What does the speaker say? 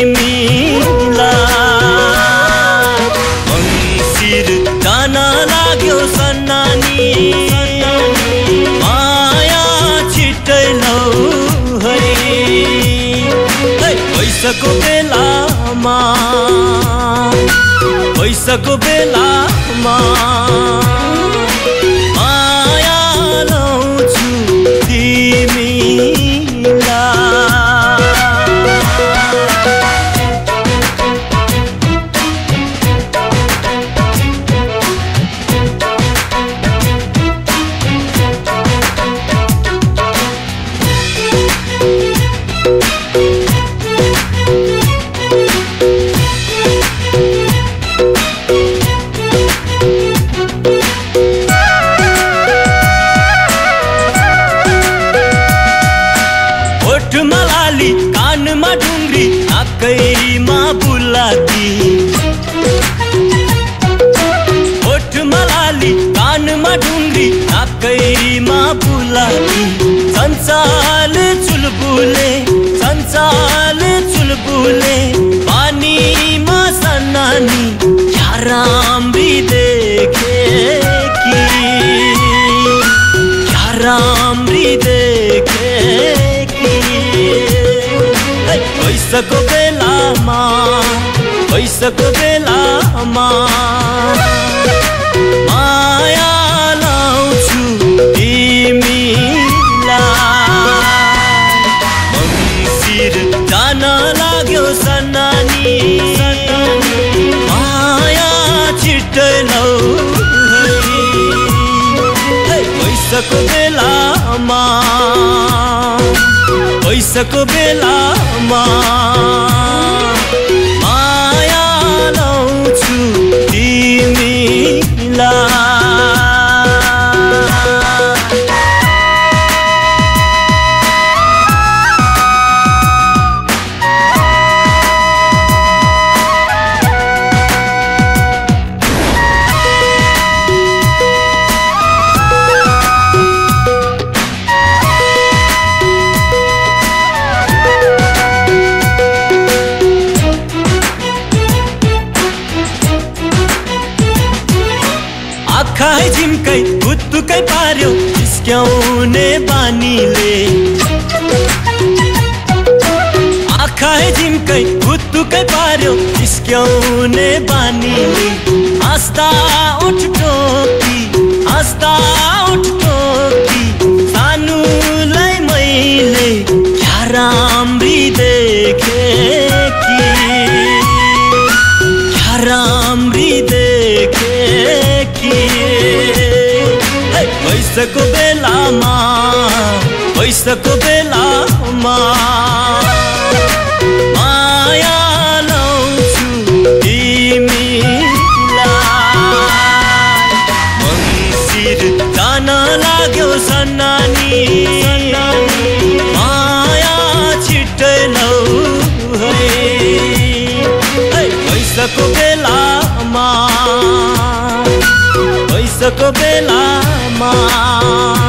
तिमीलाई मङ्सिर जान लाग्यो सन्नानी माया छिट्टै लौ है पैसाको बेलामा माया लाउँछु मलाली कानमा ढुङ्ग्री नाकैमा बुलाकी ओठ मलाली कानमा ढुङ्ग्री नाकैमा बुलाकी संसाल चुलबुले पानीमा सन्नानी क्या राम्री देखेकी क्या राम्री देखेकी पैसाको बेलामा माया लाउँछु तिमीलाई मङ्सिर जान लाग्यो सन्नानी माया छिट्टै लौ है पैसाको बेलामा माया लाउँछु तिमीलाई आँखा झिम्कै गुत्तुकै पार्यो जिस्क्याउने बानीले आँखा झिम्कै गुत्तुकै पार्यो जिस्क्याउने बानीले हाँस्दा उठ टोकी सानुलाई मैले क्या राम्री देखेकी क्या राम्री देखेकी पैसाको बेलामा माया लाउँछु तिमीलाई मङ्सिर जान लाग्यो सन्नानी माया छिट्टै लौ है पैसाको बेलामा